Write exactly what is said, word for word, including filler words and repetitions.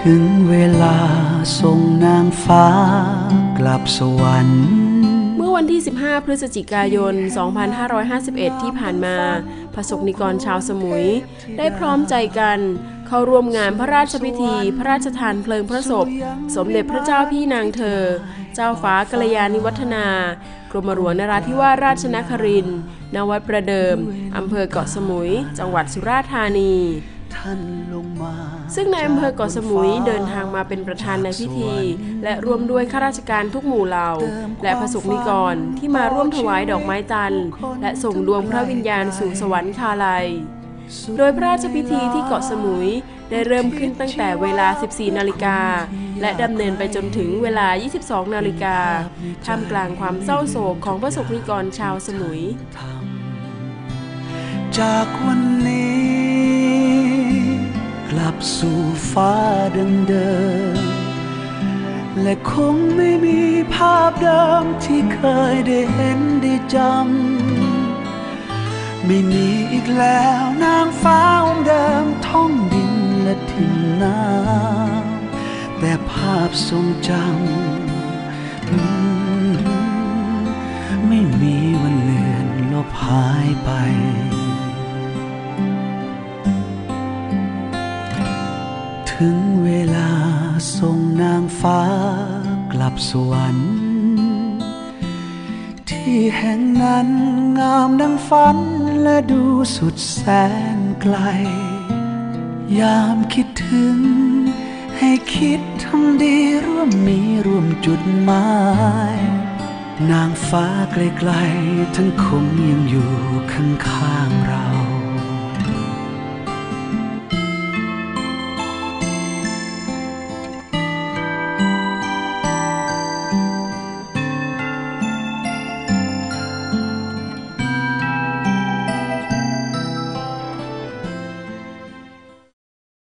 ถึงเวลาส่งนางฟ้ากลับสวรรค์เมื่อวันที่สิบห้าพฤศจิกายนสองพันห้าร้อยห้าสิบเอ็ดที่ผ่านมาประสบนิกรชาวสมุยได้พร้อมใจกันเข้าร่วมงานพระราชพิธีพระราชทานเพลิงพระศพสมเด็จพระเจ้าพี่นางเธอเจ้าฟ้ากัลยาณิวัฒนากรมหลวงนราธิวาสราชนครินทร์ณวัดประเดิมอำเภอเกาะสมุยจังหวัดสุราษฎร์ธานีซึ่งในอำเภอเกาะสมุยเดินทางมาเป็นประธานในพิธีและร่วมด้วยข้าราชการทุกหมู่เหล่าและประสบนิกรที่มาร่วมถวายดอกไม้จันทร์และส่งดวงพระวิญญาณสู่สวรรคาลัยโดยพระราชพิธีที่เกาะสมุยได้เริ่มขึ้นตั้งแต่เวลา สิบสี่นาฬิกาและดำเนินไปจนถึงเวลา ยี่สิบสองนาฬิกาท่ามกลางความเศร้าโศกของประสบนิกรชาวสมุยจากวันนี้กลับสู่ฟ้าเดิมๆและคงไม่มีภาพเดิมที่เคยได้เห็นได้จำไม่มีอีกแล้วนางฟ้าองค์เดิมท่องดินและถิ่นน้ำแต่ภาพทรงจำไม่มีวันเลือนลบหายไปถึงเวลาส่งนางฟ้ากลับสวรรค์ที่แห่งนั้นงามดังฝันและดูสุดแสนไกลยามคิดถึงให้คิดทำดีร่วมมีร่วมจุดหมายนางฟ้าไกลๆท่านคงยังอยู่ข้างๆเรา